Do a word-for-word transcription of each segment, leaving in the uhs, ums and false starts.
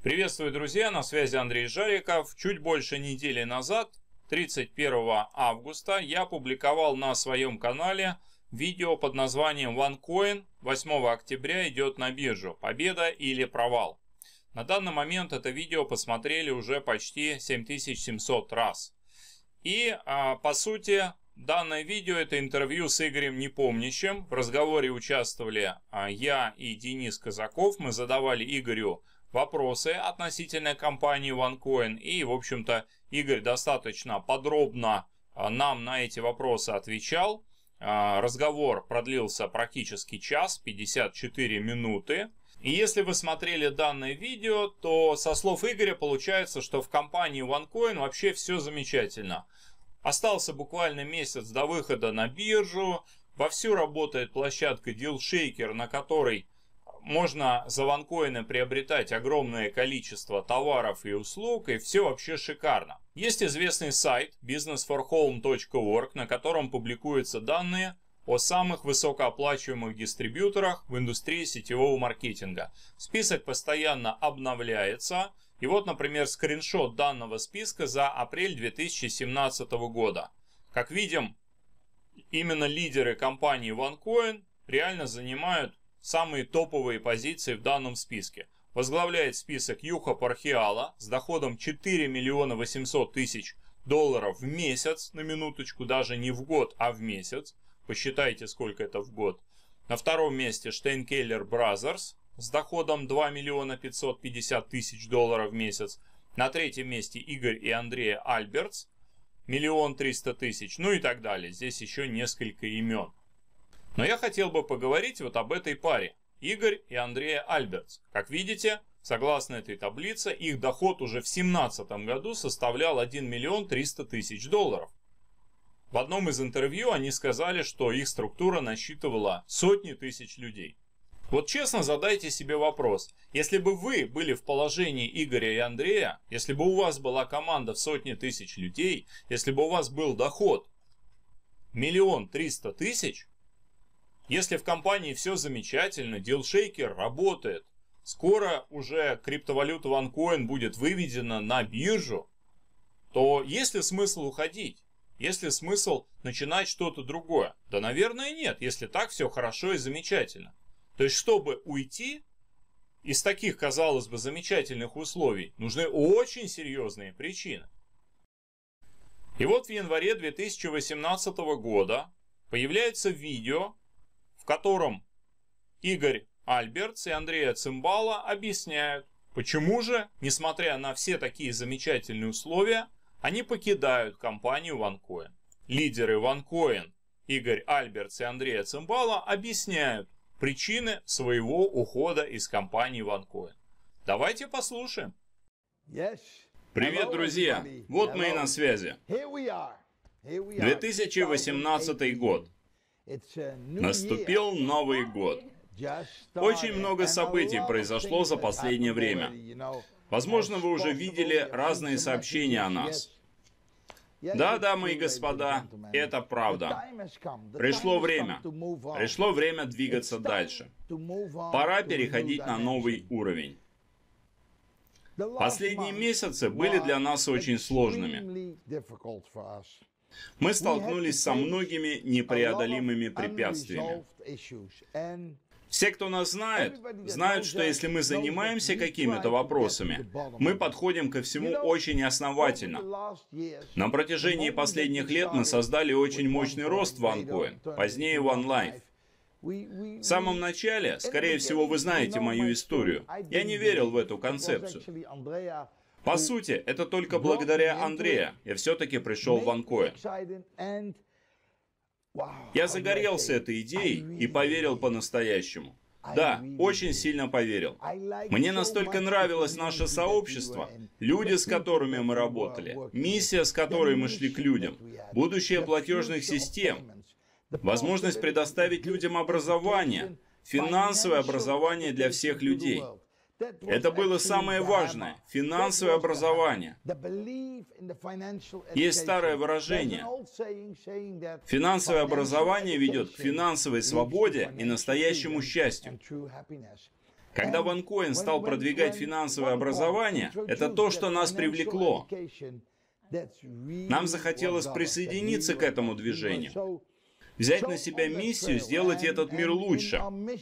Приветствую, друзья! На связи Андрей Жариков. Чуть больше недели назад, тридцать первого августа, я публиковал на своем канале видео под названием OneCoin восьмого октября идет на биржу. Победа или провал? На данный момент это видео посмотрели уже почти семь тысяч семьсот раз. И а, по сути данное видео это интервью с Игорем Непомнящим. В разговоре участвовали а, я и Денис Казаков. Мы задавали Игорю вопросы относительно компании OneCoin. И, в общем-то, Игорь достаточно подробно нам на эти вопросы отвечал. Разговор продлился практически час, пятьдесят четыре минуты. И если вы смотрели данное видео, то со слов Игоря получается, что в компании OneCoin вообще все замечательно. Остался буквально месяц до выхода на биржу. Вовсю работает площадка DealShaker, на которой можно за OneCoin приобретать огромное количество товаров и услуг, и все вообще шикарно. Есть известный сайт бизнес фор хоум точка орг, на котором публикуются данные о самых высокооплачиваемых дистрибьюторах в индустрии сетевого маркетинга. Список постоянно обновляется. И вот, например, скриншот данного списка за апрель две тысячи семнадцатого года. Как видим, именно лидеры компании OneCoin реально занимают самые топовые позиции в данном списке. Возглавляет список Юха Пархиала с доходом четыре миллиона восемьсот тысяч долларов в месяц, на минуточку, даже не в год, а в месяц. Посчитайте, сколько это в год. На втором месте Штейнкеллер Бразерс с доходом два миллиона пятьсот пятьдесят тысяч долларов в месяц. На третьем месте Игорь и Андрея Альбертс, миллион триста тысяч, ну и так далее. Здесь еще несколько имен. Но я хотел бы поговорить вот об этой паре. Игорь и Андрея Альбертс. Как видите, согласно этой таблице, их доход уже в две тысячи семнадцатом году составлял один миллион триста тысяч долларов. В одном из интервью они сказали, что их структура насчитывала сотни тысяч людей. Вот честно задайте себе вопрос. Если бы вы были в положении Игоря и Андрея, если бы у вас была команда в сотни тысяч людей, если бы у вас был доход миллион триста тысяч, если в компании все замечательно, DealShaker работает, скоро уже криптовалюта OneCoin будет выведена на биржу, то есть ли смысл уходить? Есть ли смысл начинать что-то другое? Да, наверное, нет, если так все хорошо и замечательно. То есть, чтобы уйти из таких, казалось бы, замечательных условий, нужны очень серьезные причины. И вот в январе две тысячи восемнадцатого года появляется видео, в котором Игорь Альбертс и Андрея Цимбала объясняют, почему же, несмотря на все такие замечательные условия, они покидают компанию OneCoin. Лидеры OneCoin Игорь Альбертс и Андрея Цимбала объясняют причины своего ухода из компании OneCoin. Давайте послушаем. Привет, друзья! Вот мы и на связи. две тысячи восемнадцатый год. Наступил Новый год. Очень много событий произошло за последнее время. Возможно, вы уже видели разные сообщения о нас. Да, дамы и господа, это правда. Пришло время. Пришло время двигаться дальше. Пора переходить на новый уровень. Последние месяцы были для нас очень сложными. Мы столкнулись со многими непреодолимыми препятствиями. Все, кто нас знает, знают, что если мы занимаемся какими-то вопросами, мы подходим ко всему очень основательно. На протяжении последних лет мы создали очень мощный рост в OneCoin, позднее OneLife. В самом начале, скорее всего, вы знаете мою историю, я не верил в эту концепцию. По сути, это только благодаря Андрею я все-таки пришел в OneCoin. Я загорелся этой идеей и поверил по-настоящему. Да, очень сильно поверил. Мне настолько нравилось наше сообщество, люди, с которыми мы работали, миссия, с которой мы шли к людям, будущее платежных систем, возможность предоставить людям образование, финансовое образование для всех людей. Это было самое важное – финансовое образование. Есть старое выражение: финансовое образование ведет к финансовой свободе и настоящему счастью. Когда OneCoin стал продвигать финансовое образование, это то, что нас привлекло. Нам захотелось присоединиться к этому движению, взять на себя миссию сделать этот мир лучше.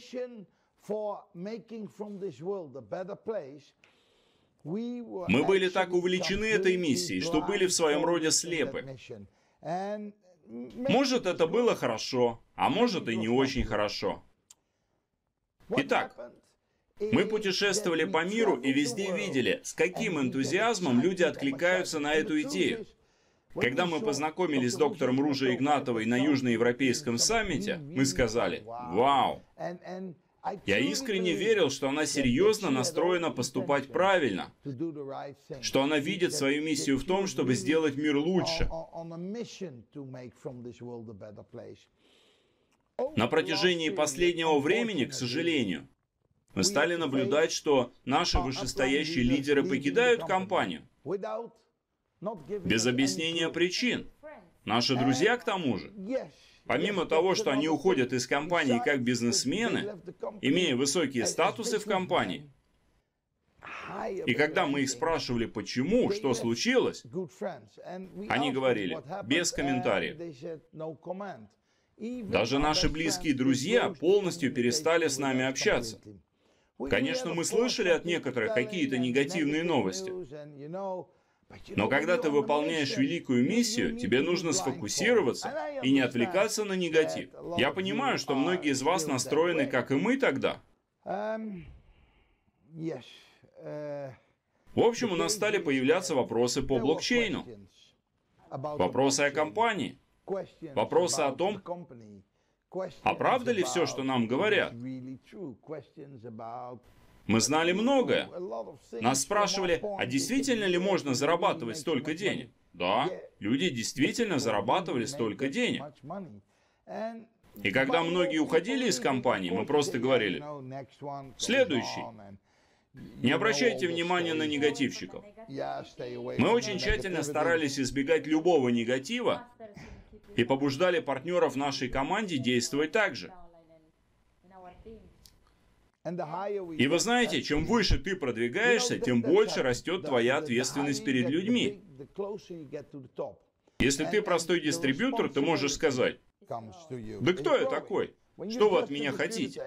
Мы были так увлечены этой миссией, что были в своем роде слепы. Может, это было хорошо, а может и не очень хорошо. Итак, мы путешествовали по миру и везде видели, с каким энтузиазмом люди откликаются на эту идею. Когда мы познакомились с доктором Ружей Игнатовой на Южноевропейском саммите, мы сказали: «Вау!» Я искренне верил, что она серьезно настроена поступать правильно, что она видит свою миссию в том, чтобы сделать мир лучше. На протяжении последнего времени, к сожалению, мы стали наблюдать, что наши вышестоящие лидеры покидают компанию без объяснения причин. Наши друзья, к тому же. Помимо того, что они уходят из компании как бизнесмены, имея высокие статусы в компании, и когда мы их спрашивали, почему, что случилось, они говорили, без комментариев. Даже наши близкие друзья полностью перестали с нами общаться. Конечно, мы слышали от некоторых какие-то негативные новости. Но когда ты выполняешь великую миссию, тебе нужно сфокусироваться и не отвлекаться на негатив. Я понимаю, что многие из вас настроены, как и мы тогда. В общем, у нас стали появляться вопросы по блокчейну, вопросы о компании, вопросы о том, а правда ли все, что нам говорят? Мы знали многое. Нас спрашивали, а действительно ли можно зарабатывать столько денег? Да, люди действительно зарабатывали столько денег. И когда многие уходили из компании, мы просто говорили, следующий. Не обращайте внимания на негативщиков. Мы очень тщательно старались избегать любого негатива и побуждали партнеров в нашей команде действовать так же. И вы знаете, чем выше ты продвигаешься, тем больше растет твоя ответственность перед людьми. Если ты простой дистрибьютор, ты можешь сказать, да кто я такой? Что вы от меня хотите?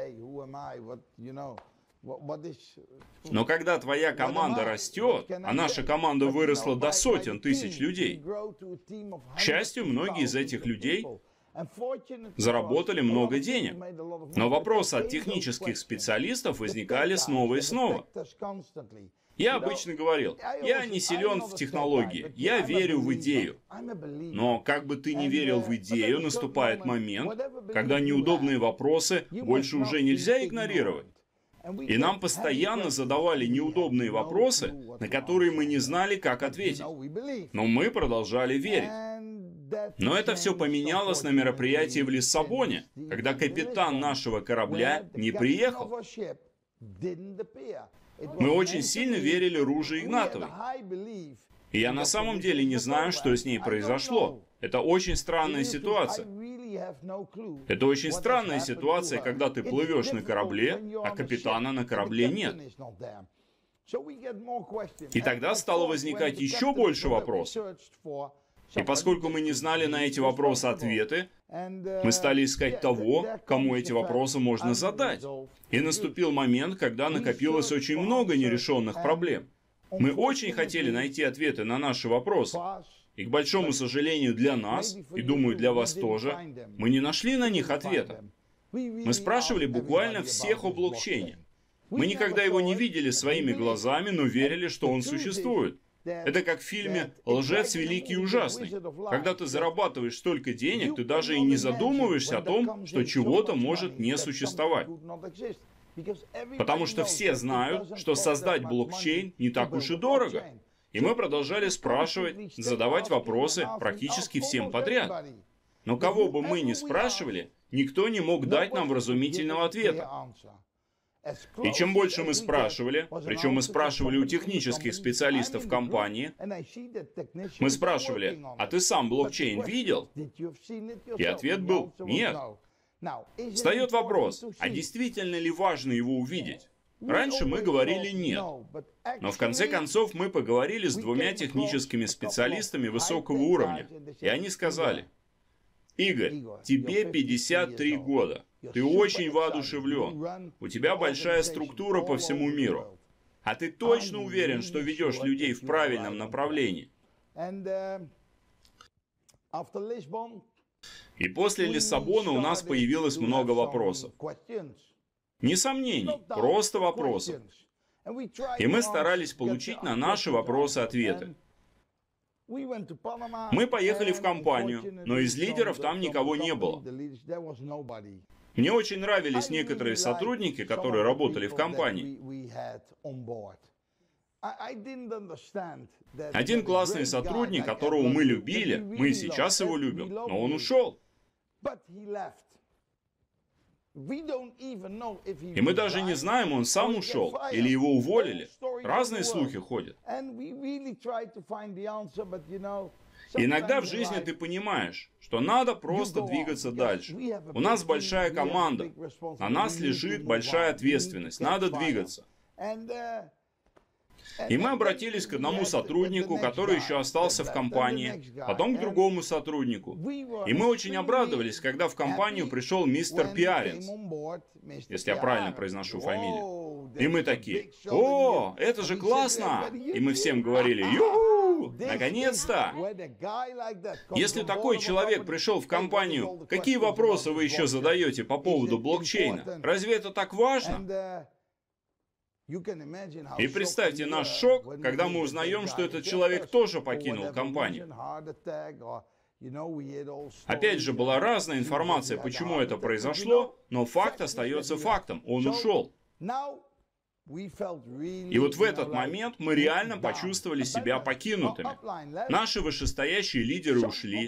Но когда твоя команда растет, а наша команда выросла до сотен тысяч людей, к счастью, многие из этих людей заработали много денег. Но вопросы от технических специалистов возникали снова и снова. Я обычно говорил, я не силен в технологии, я верю в идею. Но как бы ты ни верил в идею, наступает момент, когда неудобные вопросы больше уже нельзя игнорировать. И нам постоянно задавали неудобные вопросы, на которые мы не знали, как ответить. Но мы продолжали верить. Но это все поменялось на мероприятии в Лиссабоне, когда капитан нашего корабля не приехал. Мы очень сильно верили Руже Игнатовой. И я на самом деле не знаю, что с ней произошло. Это очень странная ситуация. Это очень странная ситуация, когда ты плывешь на корабле, а капитана на корабле нет. И тогда стало возникать еще больше вопросов. И поскольку мы не знали на эти вопросы ответы, мы стали искать того, кому эти вопросы можно задать. И наступил момент, когда накопилось очень много нерешенных проблем. Мы очень хотели найти ответы на наши вопросы. И, к большому сожалению, для нас, и думаю, для вас тоже, мы не нашли на них ответа. Мы спрашивали буквально всех о блокчейне. Мы никогда его не видели своими глазами, но верили, что он существует. Это как в фильме «Лжец великий и ужасный». Когда ты зарабатываешь столько денег, ты даже и не задумываешься о том, что чего-то может не существовать. Потому что все знают, что создать блокчейн не так уж и дорого. И мы продолжали спрашивать, задавать вопросы практически всем подряд. Но кого бы мы ни спрашивали, никто не мог дать нам вразумительного ответа. И чем больше мы спрашивали, причем мы спрашивали у технических специалистов компании, мы спрашивали, а ты сам блокчейн видел? И ответ был нет. Встает вопрос, а действительно ли важно его увидеть? Раньше мы говорили «нет», но в конце концов мы поговорили с двумя техническими специалистами высокого уровня, и они сказали: «Игорь, тебе пятьдесят три года, ты очень воодушевлен, у тебя большая структура по всему миру, а ты точно уверен, что ведешь людей в правильном направлении?» И после Лиссабона у нас появилось много вопросов. Не сомнений, просто вопросов. И мы старались получить на наши вопросы ответы. Мы поехали в компанию, но из лидеров там никого не было. Мне очень нравились некоторые сотрудники, которые работали в компании. Один классный сотрудник, которого мы любили, мы и сейчас его любим, но он ушел. И мы даже не знаем, он сам ушел или его уволили. Разные слухи ходят. Иногда в жизни ты понимаешь, что надо просто двигаться дальше. У нас большая команда, на нас лежит большая ответственность, надо двигаться. И мы обратились к одному сотруднику, который еще остался в компании, потом к другому сотруднику. И мы очень обрадовались, когда в компанию пришел мистер Пиаринс, если я правильно произношу фамилию. И мы такие: «О, это же классно!» И мы всем говорили: «Ю-ху! Наконец-то!» Если такой человек пришел в компанию, какие вопросы вы еще задаете по поводу блокчейна? Разве это так важно? И представьте наш шок, когда мы узнаем, что этот человек тоже покинул компанию. Опять же, была разная информация, почему это произошло, но факт остается фактом. Он ушел. И вот в этот момент мы реально почувствовали себя покинутыми. Наши вышестоящие лидеры ушли.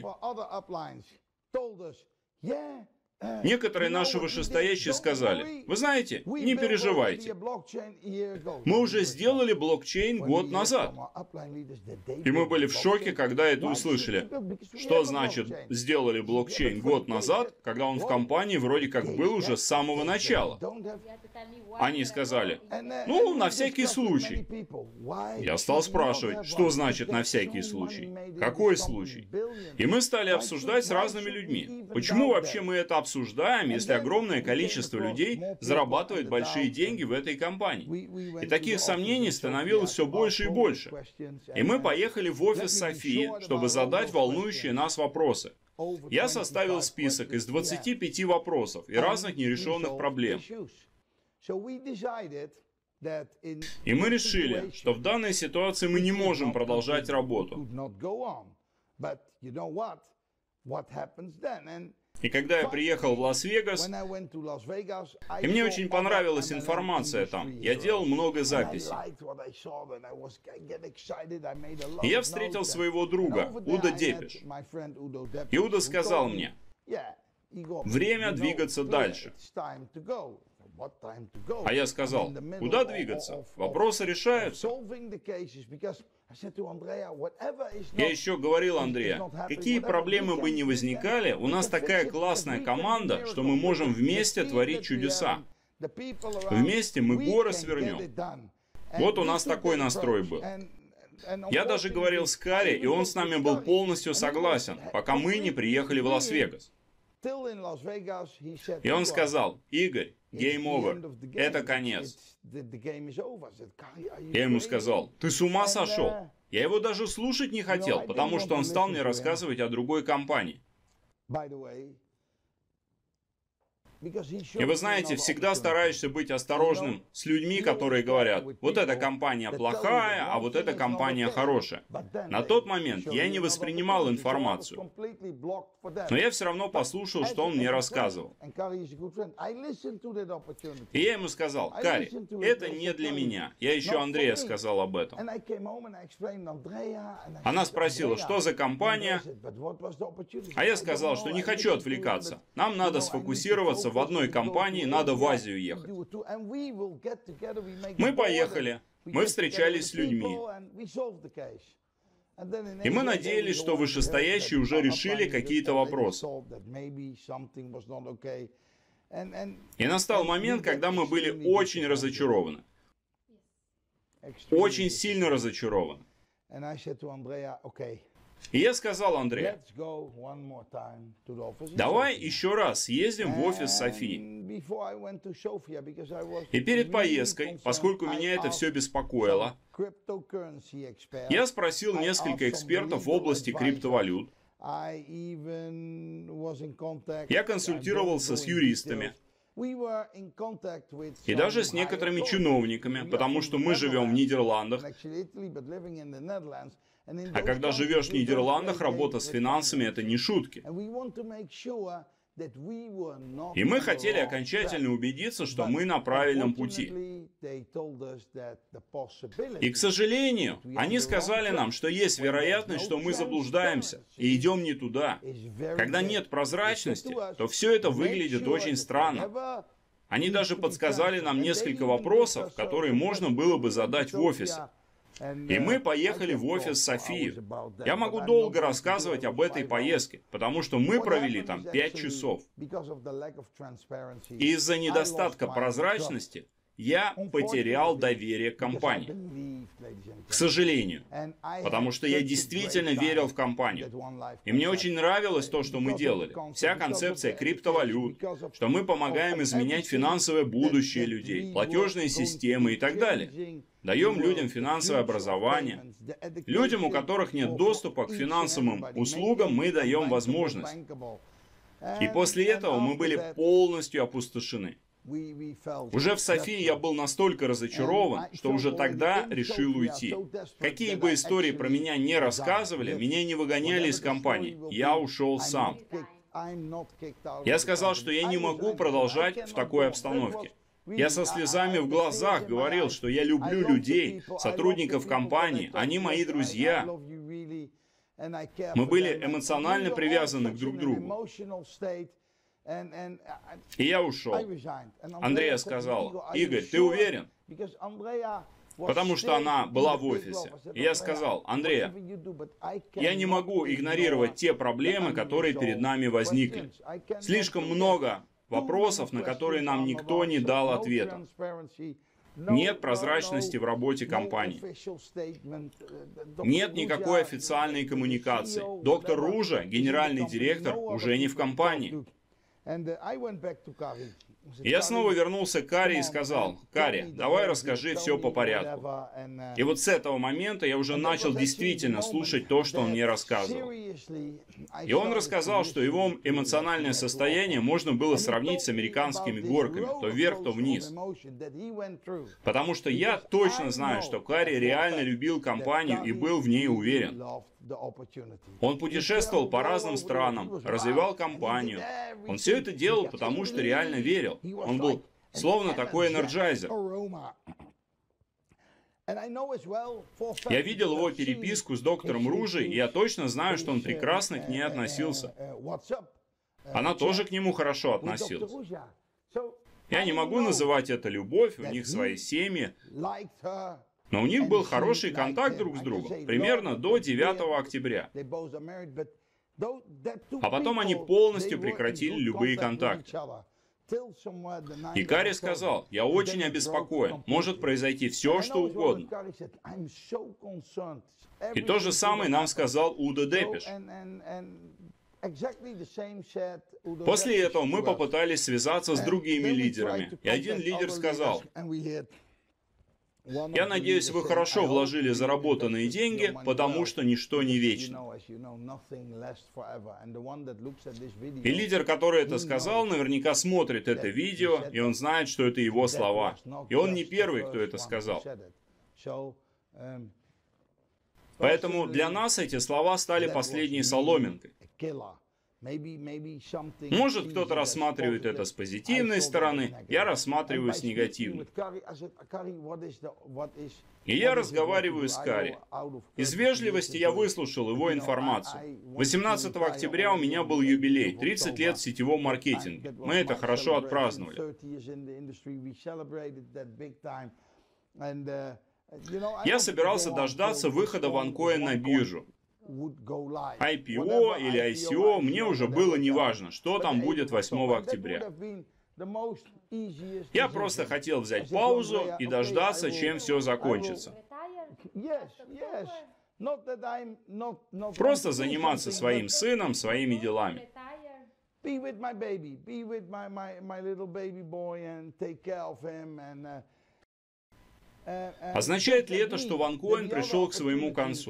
Некоторые наши вышестоящие сказали: «Вы знаете, не переживайте. Мы уже сделали блокчейн год назад». И мы были в шоке, когда это услышали. Что значит «сделали блокчейн год назад», когда он в компании вроде как был уже с самого начала? Они сказали: «Ну, на всякий случай». Я стал спрашивать, что значит «на всякий случай»? Какой случай? И мы стали обсуждать с разными людьми. Почему вообще мы это обсуждаем? обсуждаем, если огромное количество людей зарабатывает большие деньги в этой компании. И таких сомнений становилось все больше и больше. И мы поехали в офис Софии, чтобы задать волнующие нас вопросы. Я составил список из двадцати пяти вопросов и разных нерешенных проблем. И мы решили, что в данной ситуации мы не можем продолжать работу. И когда я приехал в Лас-Вегас, и мне очень понравилась информация там, я делал много записей. И я встретил своего друга, Уда Депеш. И Уда сказал мне: «Время двигаться дальше». А я сказал: «Куда двигаться? Вопросы решаются». Я еще говорил Андрею: какие проблемы бы ни возникали, у нас такая классная команда, что мы можем вместе творить чудеса. Вместе мы горы свернем. Вот у нас такой настрой был. Я даже говорил с Кари, и он с нами был полностью согласен, пока мы не приехали в Лас-Вегас. И он сказал: «Игорь, game over, это конец». Я ему сказал: «Ты с ума сошел?» Я его даже слушать не хотел, потому что он стал мне рассказывать о другой компании. И вы знаете, всегда стараешься быть осторожным с людьми, которые говорят: вот эта компания плохая, а вот эта компания хорошая. На тот момент я не воспринимал информацию. Но я все равно послушал, что он мне рассказывал. И я ему сказал: «Кари, это не для меня». Я еще Андрея сказал об этом. Она спросила, что за компания. А я сказал, что не хочу отвлекаться. Нам надо сфокусироваться в одной компании, надо в Азию ехать. Мы поехали, мы встречались с людьми. И мы надеялись, что вышестоящие уже решили какие-то вопросы. И настал момент, когда мы были очень разочарованы. Очень сильно разочарованы. И я сказал Андреа, давай еще раз съездим в офис Софии. И перед поездкой, поскольку меня это все беспокоило, я спросил несколько экспертов в области криптовалют. Я консультировался с юристами. И даже с некоторыми чиновниками, потому что мы живем в Нидерландах. А когда живешь в Нидерландах, работа с финансами – это не шутки. И мы хотели окончательно убедиться, что мы на правильном пути. И, к сожалению, они сказали нам, что есть вероятность, что мы заблуждаемся и идем не туда. Когда нет прозрачности, то все это выглядит очень странно. Они даже подсказали нам несколько вопросов, которые можно было бы задать в офисе. И мы поехали в офис Софии. Я могу долго рассказывать об этой поездке, потому что мы провели там пять часов. И из-за недостатка прозрачности я потерял доверие к компании. К сожалению. Потому что я действительно верил в компанию. И мне очень нравилось то, что мы делали. Вся концепция криптовалют, что мы помогаем изменять финансовое будущее людей, платежные системы и так далее. Даем людям финансовое образование. Людям, у которых нет доступа к финансовым услугам, мы даем возможность. И после этого мы были полностью опустошены. Уже в Софии я был настолько разочарован, что уже тогда решил уйти. Какие бы истории про меня не рассказывали, меня не выгоняли из компании. Я ушел сам. Я сказал, что я не могу продолжать в такой обстановке. Я со слезами в глазах говорил, что я люблю людей, сотрудников компании, они мои друзья. Мы были эмоционально привязаны друг к другу. И я ушел. Андреа сказал: Игорь, ты уверен? Потому что она была в офисе. И я сказал: Андреа, я не могу игнорировать те проблемы, которые перед нами возникли. Слишком много вопросов, на которые нам никто не дал ответа. Нет прозрачности в работе компании. Нет никакой официальной коммуникации. Доктор Ружа, генеральный директор, уже не в компании. И я снова вернулся к Кари и сказал: Кари, давай расскажи все по порядку. И вот с этого момента я уже начал действительно слушать то, что он мне рассказывал. И он рассказал, что его эмоциональное состояние можно было сравнить с американскими горками, то вверх, то вниз. Потому что я точно знаю, что Кари реально любил компанию и был в ней уверен. Он путешествовал по разным странам, развивал компанию. Он все это делал, потому что реально верил. Он был словно такой энерджайзер. Я видел его переписку с доктором Ружей, и я точно знаю, что он прекрасно к ней относился. Она тоже к нему хорошо относилась. Я не могу называть это любовь, у них свои семьи. Но у них был хороший контакт друг с другом, примерно до девятого октября. А потом они полностью прекратили любые контакты. И Кари сказал: я очень обеспокоен, может произойти все, что угодно. И то же самое нам сказал Удо Депеш. После этого мы попытались связаться с другими лидерами, и один лидер сказал: я надеюсь, вы хорошо вложили заработанные деньги, потому что ничто не вечно. И лидер, который это сказал, наверняка смотрит это видео, и он знает, что это его слова. И он не первый, кто это сказал. Поэтому для нас эти слова стали последней соломинкой. Может, кто-то рассматривает это с позитивной стороны, я рассматриваю с негативной. И я разговариваю с Кари. Из вежливости я выслушал его информацию. восемнадцатого октября у меня был юбилей, тридцать лет в сетевом маркетинге. Мы это хорошо отпраздновали. Я собирался дождаться выхода OneCoin на биржу. ай пи о или ай си о, мне уже было неважно, что там будет восьмого октября. Я просто хотел взять паузу и дождаться, чем все закончится. Просто заниматься своим сыном, своими делами. Означает ли это, что OneCoin пришел к своему концу?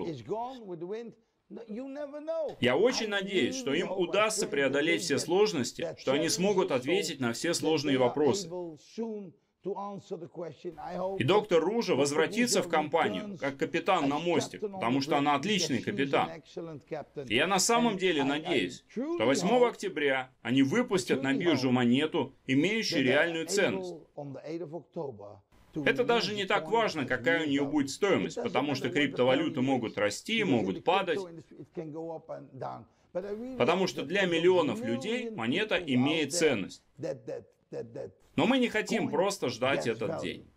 Я очень надеюсь, что им удастся преодолеть все сложности, что они смогут ответить на все сложные вопросы. И доктор Ружа возвратится в компанию, как капитан на мостик, потому что она отличный капитан. И я на самом деле надеюсь, что восьмого октября они выпустят на биржу монету, имеющую реальную ценность. Это даже не так важно, какая у нее будет стоимость, потому что криптовалюты могут расти, могут падать. Потому что для миллионов людей монета имеет ценность. Но мы не хотим просто ждать этот день.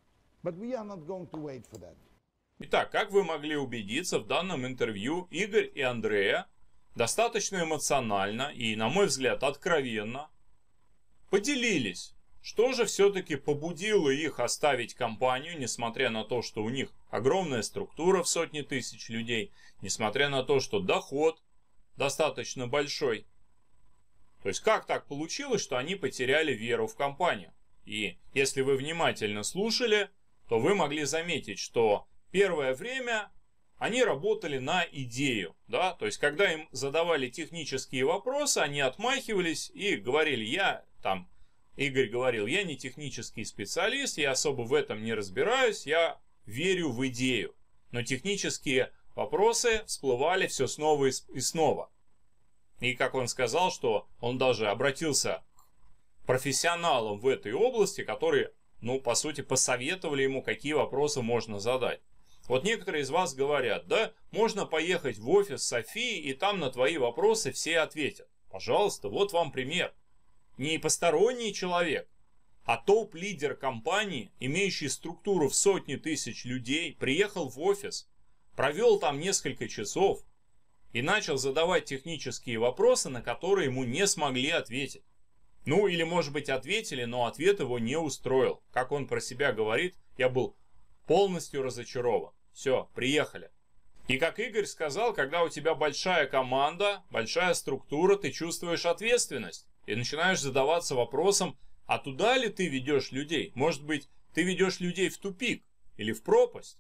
Итак, как вы могли убедиться, в данном интервью Игорь и Андреа достаточно эмоционально и, на мой взгляд, откровенно поделились, что же все-таки побудило их оставить компанию, несмотря на то, что у них огромная структура в сотни тысяч людей, несмотря на то, что доход достаточно большой. То есть как так получилось, что они потеряли веру в компанию? И если вы внимательно слушали, то вы могли заметить, что первое время они работали на идею. Да? То есть когда им задавали технические вопросы, они отмахивались и говорили, я там... Игорь говорил, я не технический специалист, я особо в этом не разбираюсь, я верю в идею. Но технические вопросы всплывали все снова и снова. И как он сказал, что он даже обратился к профессионалам в этой области, которые, ну, по сути, посоветовали ему, какие вопросы можно задать. Вот некоторые из вас говорят, да, можно поехать в офис Софии, и там на твои вопросы все ответят. Пожалуйста, вот вам пример. Не посторонний человек, а топ-лидер компании, имеющий структуру в сотни тысяч людей, приехал в офис, провел там несколько часов и начал задавать технические вопросы, на которые ему не смогли ответить. Ну или, может быть, ответили, но ответ его не устроил. Как он про себя говорит, я был полностью разочарован. Все, приехали. И как Игорь сказал, когда у тебя большая команда, большая структура, ты чувствуешь ответственность. И начинаешь задаваться вопросом, а туда ли ты ведешь людей? Может быть, ты ведешь людей в тупик или в пропасть?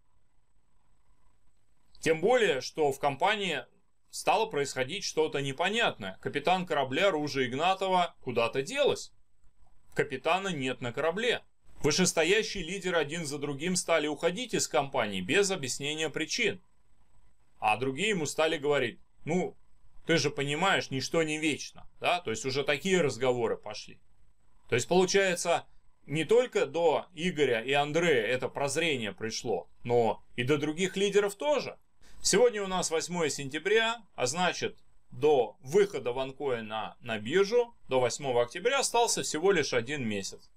Тем более, что в компании стало происходить что-то непонятное. Капитан корабля Ружа Игнатова куда-то делась. Капитана нет на корабле. Вышестоящие лидеры один за другим стали уходить из компании без объяснения причин. А другие ему стали говорить, ну... Ты же понимаешь, ничто не вечно, да? То есть уже такие разговоры пошли. То есть получается, не только до Игоря и Андрея это прозрение пришло, но и до других лидеров тоже. Сегодня у нас восьмое сентября, а значит, до выхода OneCoin на, на биржу, до восьмого октября остался всего лишь один месяц.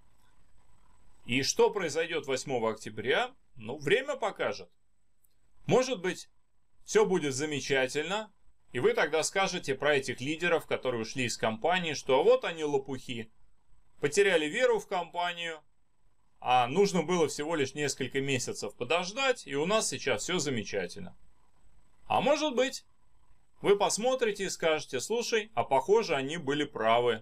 И что произойдет восьмого октября? Ну, время покажет. Может быть, все будет замечательно. И вы тогда скажете про этих лидеров, которые ушли из компании, что вот они лопухи, потеряли веру в компанию, а нужно было всего лишь несколько месяцев подождать, и у нас сейчас все замечательно. А может быть, вы посмотрите и скажете, слушай, а похоже, они были правы.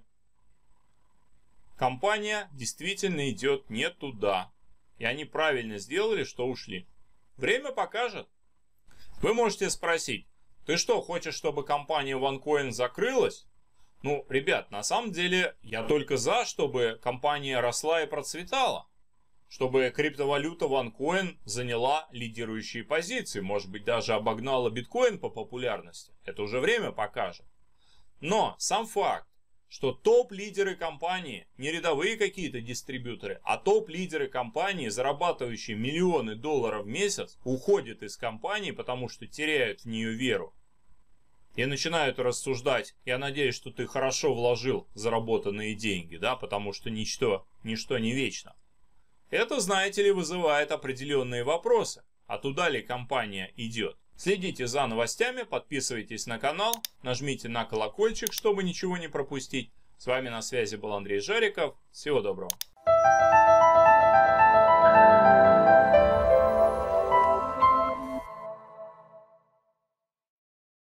Компания действительно идет не туда, и они правильно сделали, что ушли. Время покажет. Вы можете спросить, ты что, хочешь, чтобы компания OneCoin закрылась? Ну, ребят, на самом деле, я только за, чтобы компания росла и процветала. Чтобы криптовалюта OneCoin заняла лидирующие позиции. Может быть, даже обогнала биткоин по популярности. Это уже время покажет. Но сам факт, что топ-лидеры компании, не рядовые какие-то дистрибьюторы, а топ-лидеры компании, зарабатывающие миллионы долларов в месяц, уходят из компании, потому что теряют в нее веру. И начинают рассуждать, я надеюсь, что ты хорошо вложил заработанные деньги, да, потому что ничто, ничто не вечно. Это, знаете ли, вызывает определенные вопросы. А туда ли компания идет? Следите за новостями, подписывайтесь на канал, нажмите на колокольчик, чтобы ничего не пропустить. С вами на связи был Андрей Жариков. Всего доброго.